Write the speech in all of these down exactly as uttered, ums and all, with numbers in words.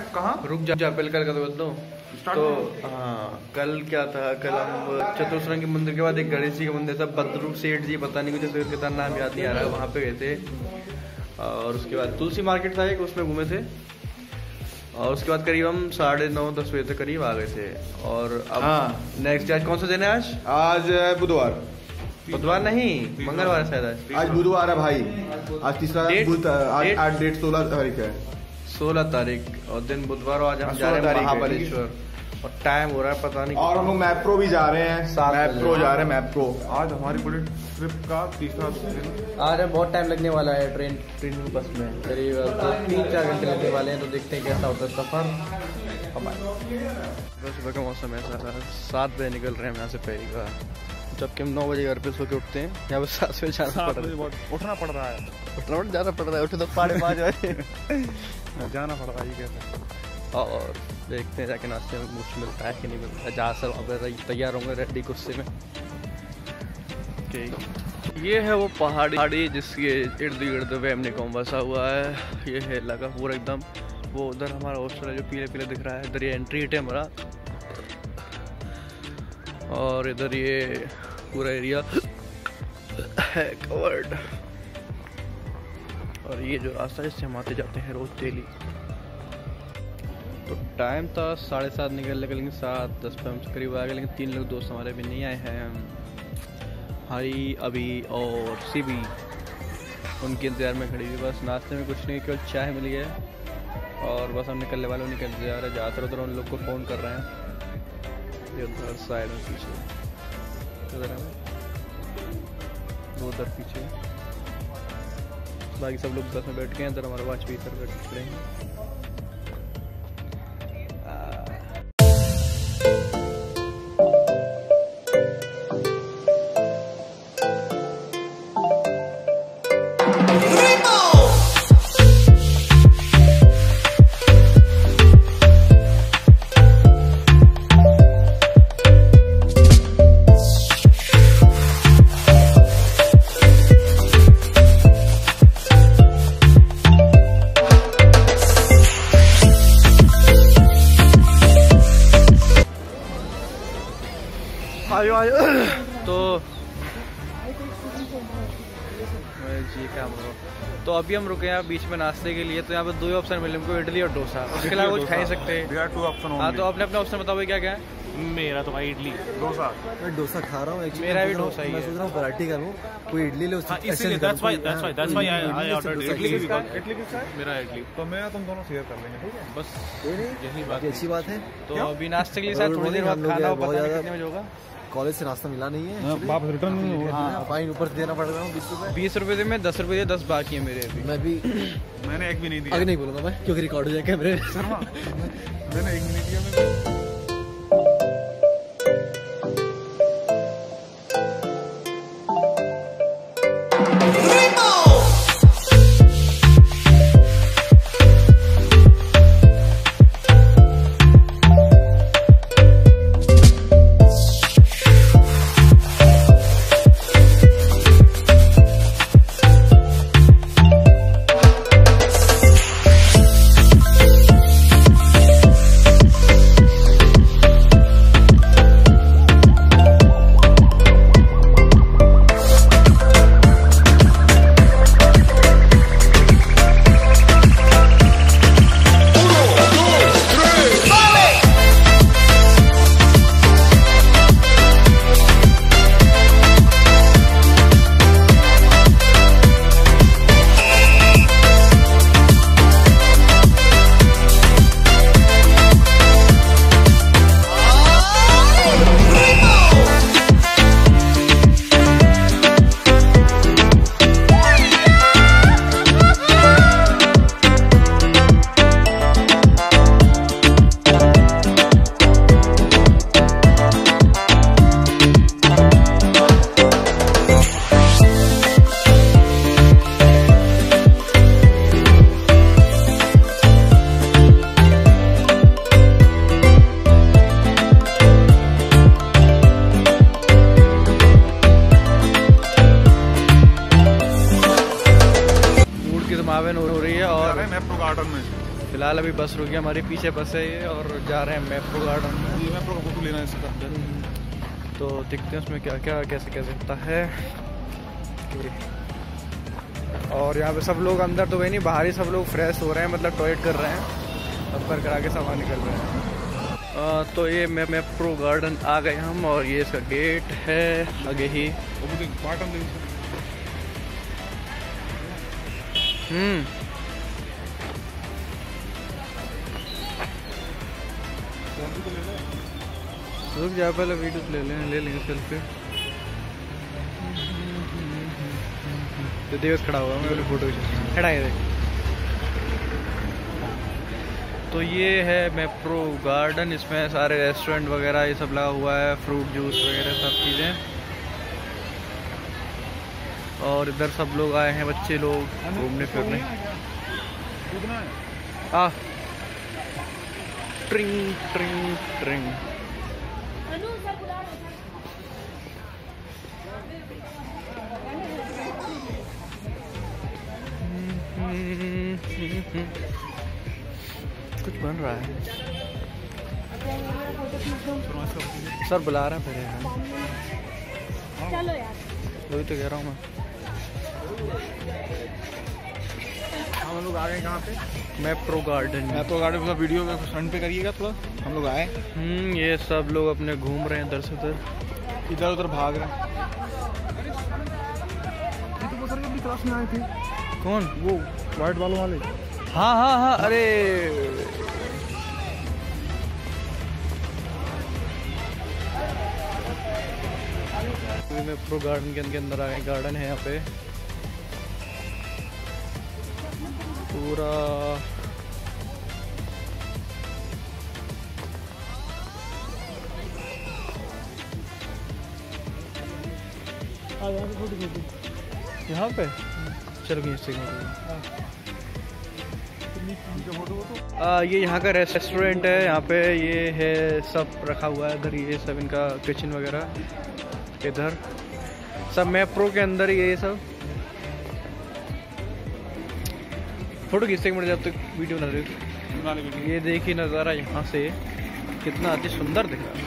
कहाँ रुक जा, जा पहले कल का तो बता दो। तो हाँ, कल क्या था, कल हम चतुर्श्रृंगी मंदिर के बाद एक गणेश जी का मंदिर था, बद्रू सेठ जी पता नहीं कुछ ऐसे कितना नाम याद नहीं आ रहा है, वहाँ पे गए थे। और उसके बाद तुलसी मार्केट था एक, उसमें घूमे थे। और उसके बाद करीब हम साढ़े नौ दस बजे तक करीब आ गए थे। और अब हाँ। नेक्स्ट आज कौन सा दिन है? आज आज बुधवार बुधवार नहीं, मंगलवार शायद आज आज बुधवार है भाई। आज तीसरा आज आज डेट सोलह तारीख है, सोलह तारीख और दिन बुधवार। आज हम जा रहे हैं महाबलेश्वर और टाइम हो रहा है पता नहीं। और हम लोग मैप्रो भी जा रहे हैं, मैप्रो जा रहे हैं मैप्रो। आज हमारी पूरी ट्रिप का तीसरा दिन। आज बहुत टाइम लगने वाला है ट्रेन ट्रेन बस में, करीब तो तीन चार घंटे लगने वाले हैं। तो देखते हैं कैसा होता है सफर हमारा। सुबह का मौसम है, सारा सात बजे निकल रहे हैं यहाँ से पहली बार, जबकि हम नौ बजे घर पे सो के उठते हैं। यहाँ पे सात बजे जाना पड़ रहा है, उठना पड़ रहा है, उठना जाना पड़ रहा है। उठे तो साढ़े पाँच बजे जाना पड़ रहा है, ये कहते। और देखते हैं जाके नाश्ते में कुछ मिलता है कि नहीं मिलता है। जहाँ सब वहाँ तैयार होंगे रेडी गुस्से में। ठीक, ये है वो पहाड़ी पहाड़ी जिसके इर्द गिर्द वैमनी कॉम बसा हुआ है। ये है लगा पूरा एकदम। वो उधर हमारा हॉस्टल है जो पीले पीले दिख रहा है, इधर ये एंट्री गेट है हमारा। और इधर ये पूरा एरिया है कवर्ड। और ये जो रास्ता है इससे हम आते जाते हैं रोज डेली। तो टाइम था साढ़े सात निकलने का, लेकिन सात दस पे हम करीब आ गए। लेकिन तीन लोग दोस्त हमारे अभी नहीं आए हैं, हरी अभी और सीबी, उनके इंतजार में खड़ी हुई। बस नाश्ते में कुछ नहीं, केवल चाय मिली है और बस हम निकलने वाले उनके इंतजार है। ज़्यादातर उधर उन लोग को फ़ोन कर रहे हैं। ये उधर साइड में पीछे उधर है, वो उधर पीछे, बाकी सब लोग बस में बैठ गए हैं। इधर हमारा वाच भी इधर बैठ खड़े हैं। आयो आयो। तो जी क्या बोलो, तो अभी हम रुके हैं बीच में नाश्ते के लिए। तो यहाँ पे दो ही ऑप्शन मिले हमको, इडली और डोसा। उसके अलावा कुछ खा ही सकते हैं। हाँ, तो अपने अपने ऑप्शन बताओ क्या क्या है। मेरा तो भाई इडली डोसा। मैं डोसा खा रहा हूँ, मेरा भी डोसा ही है। मैं सोच रहा हूँ पराठी करूँ, कोई इडली ले। मेरा इडली तो मैं तुम दोनों शेयर कर लेंगे, ठीक है। बस यही बात, अच्छी बात है। तो अभी नाश्ते के लिए शायद थोड़ी देर बाद खाना पता नहीं कितने बजे होगा। कॉलेज से नाश्ता मिला नहीं है, वापस रिटर्न फाइन ऊपर से देना पड़ रहा हूँ बीस रुपए। बीस रुपए में दस रुपए दस बाकी है मेरे अभी। मैं भी मैंने एक भी नहीं दिया। आगे नहीं बोलूँगा मैं, क्योंकि रिकॉर्ड हो जाए कैमरे। मैंने एक भी नहीं दिया। मैं फिलहाल अभी बस रुकी हमारे पीछे बस है ये और जा रहे हैं मैप्रो गार्डन में। ये मैप्रो का फोटो लेना है इसका। तो देखते हैं उसमें क्या क्या कैसे कैसे होता है। और यहाँ पे सब लोग अंदर तो गए नहीं, बाहर ही सब लोग फ्रेश हो रहे हैं, मतलब टॉयलेट कर रहे हैं, अब कर करा के सामान निकल रहे हैं। आ, तो ये मैं मैप्रो गार्डन आ गए हम और ये इसका गेट है आगे ही। हम्म रुक जा, पहले वीडियो ले लें ले लेंगे सेल्फी। तो देवस खड़ा हुआ मैं फोटो खड़ा है देख। तो ये है मैप्रो गार्डन, इसमें सारे रेस्टोरेंट वगैरह ये सब लगा हुआ है, फ्रूट जूस वगैरह सब चीज़ें। और इधर सब लोग आए हैं, बच्चे लोग घूमने फिरने। आ ट्रिंग ट्रिंग ट्रिंग। कुछ बन रहा है, सर बुला रहे हैं फिर यार। चलो यार, वही तो कह रहा हूँ मैं। हम लोग आ गए कहाँ पे? मैप्रो गार्डन। मैप्रो गार्डन का वीडियो में फ्रंट पे करिएगा थोड़ा। हम लोग आए, हम्म ये सब लोग अपने घूम रहे हैं इधर से उधर, इधर उधर भाग रहे हैं। क्लास में आए थे कौन? वो व्हाइट बालों वाले। हाँ हाँ हाँ, अरे मैप्रो गार्डन के अंदर आ गए। गार्डन है यहाँ पे पूरा। यहाँ पे चलो आ, ये यहाँ का रेस्टोरेंट है। यहाँ पे ये है सब रखा हुआ है इधर, ये सब इनका किचन वगैरह इधर सब मैप्रो के अंदर ही है ये सब। फोटो खींचते मिनट जब तक वीडियो बना रहे। ये देखिए नज़ारा यहाँ से कितना अति सुंदर दिख रहा है।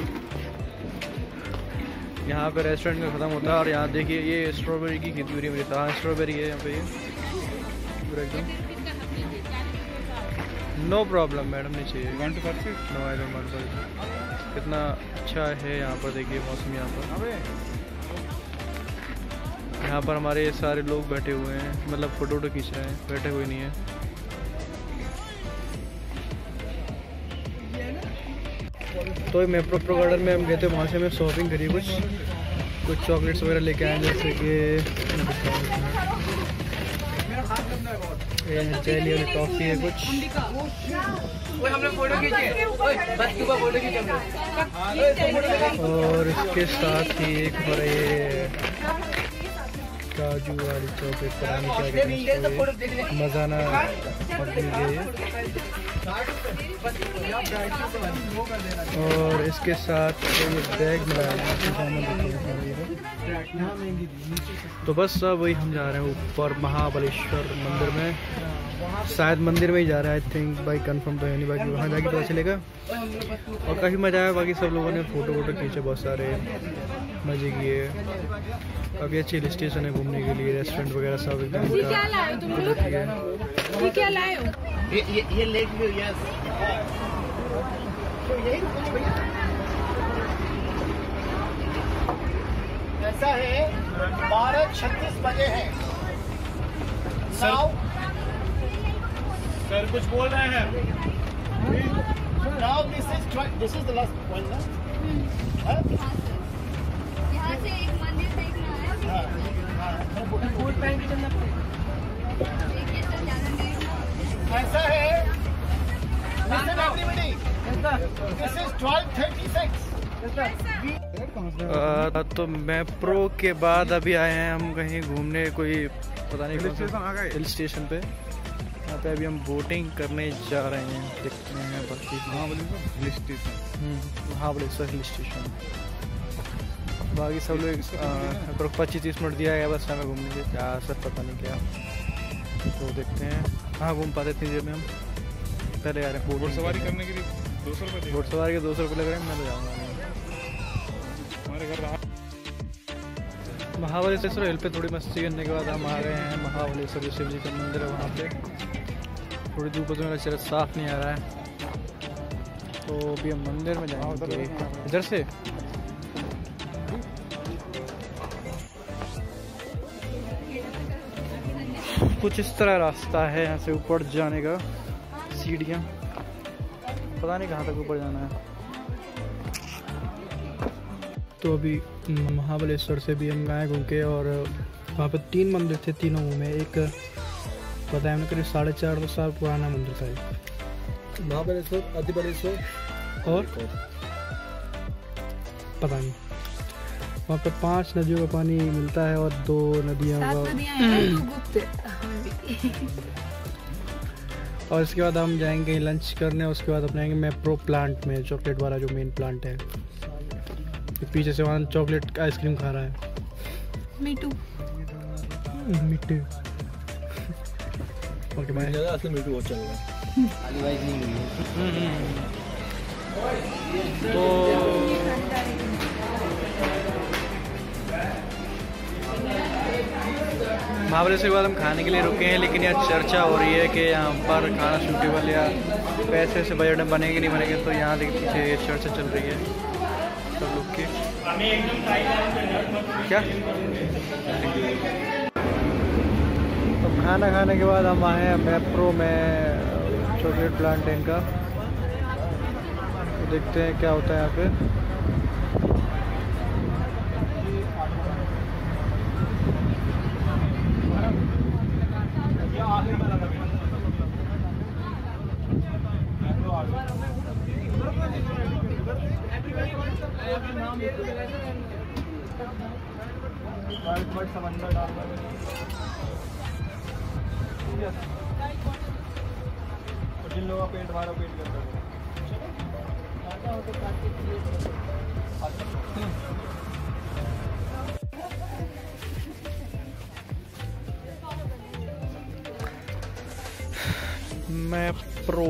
यहाँ पे रेस्टोरेंट में ख़त्म होता है और यहाँ देखिए ये स्ट्रॉबेरी की खेती हो रही है मेरे साथ। स्ट्रॉबेरी है यहाँ पे पूरा एकदम। नो प्रॉब्लम मैडम, नहीं चाहिए। One two percent no I don't want. कितना अच्छा है यहाँ पर, देखिए मौसम यहाँ पर। यहाँ पर हमारे सारे लोग बैठे हुए हैं, मतलब फ़ोटो वोटो खींच रहे हैं, बैठे हुए नहीं हैं। तो मैप्रो गार्डन में हम गए थे, वहाँ से हमें शॉपिंग करी, कुछ कुछ चॉकलेट्स वगैरह लेके आए, जैसे कि जेली और टॉफ़ी है कुछ। और इसके साथ ही एक हमारा ये काजू वाली चॉकलेट करानी चाहिए, मजाना और इसके साथ ये बैग मिलाया। तो बस अब वही हम जा रहे हैं ऊपर महाबलेश्वर मंदिर में, शायद मंदिर में ही जा रहा है आई थिंक, भाई कंफर्म तो है नहीं, बाकी वहाँ जाके पता चलेगा। और काफ़ी मज़ा आया, बाकी सब लोगों ने फ़ोटो वोटो खींचे, बहुत सारे मज़े किए। काफ़ी अच्छी हिल स्टेशन है घूमने के लिए, रेस्टोरेंट वगैरह सब एकदम। ये लेक व्यू, यस। ऐसा है, बारह छत्तीस बजे है। सर सर कुछ बोल रहे हैं। Now this is this is the last one, ना? यहाँ से एक मंदिर देखना है। देखिए सर, ज़्यादा नहीं। ऐसा है, listen everybody, this is twelve thirty-six. आ, तो मैप्रो के बाद अभी आए हैं हम कहीं घूमने, कोई पता नहीं कौन सा हिल स्टेशन पे। यहाँ पे अभी हम बोटिंग करने जा रहे हैं, देखते हैं बाकी। Hill station, Mahabaleshwar hill station. बाकी सब लोग पच्चीस तीस मिनट दिया गया बस हमें घूमने के, क्या सर पता नहीं क्या। तो देखते हैं कहाँ घूम पाते इतनी देर में हम। पहले आ रहे हैं। बोट सवारी करने के लिए दो सौ रुपये बोट सवारी के दो सौ रुपये लग रहे हैं, मैं तो जाऊँगा नहीं। हमारे घर रहा महाबलेश्वर हिल पे थोड़ी मस्ती करने के बाद हम आ गए हैं महाबलेश्वर, जो शिव जी का मंदिर है वहाँ पे। थोड़ी धूप से मेरा चेहरा साफ नहीं आ रहा है, तो अभी हम मंदिर में जाएंगे। इधर से कुछ इस तरह रास्ता है यहाँ से ऊपर जाने का, सीढ़ियाँ, पता नहीं कहाँ तक ऊपर जाना है। तो अभी महाबलेश्वर से भी हम गए घूम के, और वहाँ पे तीन मंदिर थे, तीनों में एक बताया हमने करीब साढ़े चार साल पुराना मंदिर था। महाबलेश्वर, अधिबलेश्वर और पता नहीं, वहाँ पे पांच नदियों का पानी मिलता है और दो नदियाँ और इसके बाद हम जाएंगे लंच करने, उसके बाद अपने आएंगे मैप्रो प्लांट में, चॉकलेट वाला जो मेन प्लांट है। पीछे से वहाँ चॉकलेट आइसक्रीम खा रहा है। Mithu Mithu okay bye. असली मीठू बहुत चल रहा है। तो महाबलेश्वर के बाद हम खाने के लिए रुके हैं, लेकिन यहाँ चर्चा हो रही है कि यहाँ पर खाना सूटेबल या पैसे से बजट में बनेंगे नहीं बनेंगे, तो यहाँ देखिए पीछे ये चर्चा चल रही है सब लोग की। क्या तो खाना खाने के बाद हम आए हैं मैप्रो में, चॉकलेट प्लांट है इनका, तो देखते हैं क्या होता है यहाँ पे। जिन लोगों का पेट भरा पेट करता है मैप्रो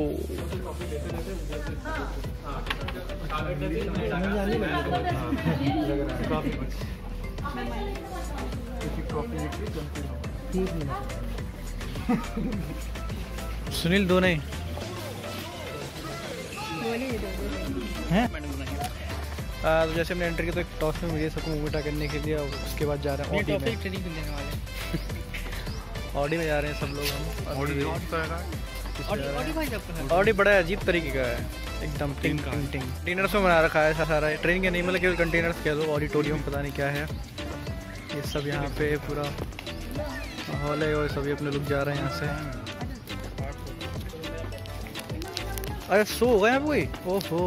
सुनील दो नहीं हैं। तो जैसे हमने एंटर किया तो एक टॉस में मिली सबको मुंह करने के लिए, और उसके बाद जा रहे हैं ऑडी में। ऑडी में जा रहे हैं सब लोग हम। ऑडी बड़ा अजीब तरीके का है, एकदम टिंग टिंग टिंग कंटेनर्स में बना रखा है सारा, ट्रेन के नहीं मतलब केवल कंटेनर्स कह दो, ऑडिटोरियम पता नहीं क्या है ये सब। यहाँ पे पूरा हॉल है और सभी अपने लोग जा रहे हैं यहाँ से। अरे सो हो गए कोई, ओहो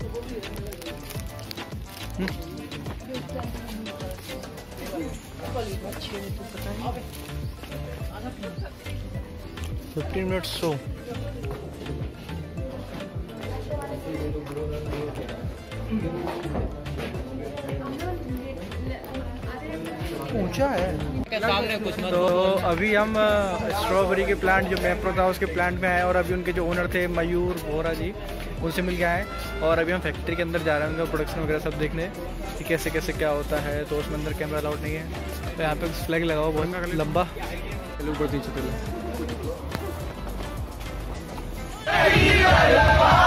फिफ्टीन मिनट्स सो। ऊंचा है तो अभी हम स्ट्रॉबेरी के प्लांट जो मैप्रो था उसके प्लांट में आए, और अभी उनके जो ओनर थे मयूर वोरा जी, उनसे मिल गए हैं, और अभी हम फैक्ट्री के अंदर जा रहे हैं उनका प्रोडक्शन वगैरह सब देखने कि कैसे कैसे क्या होता है। तो उसमें अंदर कैमरा अलाउड नहीं है, तो यहाँ पे फ्लैग लगाओ बहुत लंबा। ऊपर नीचे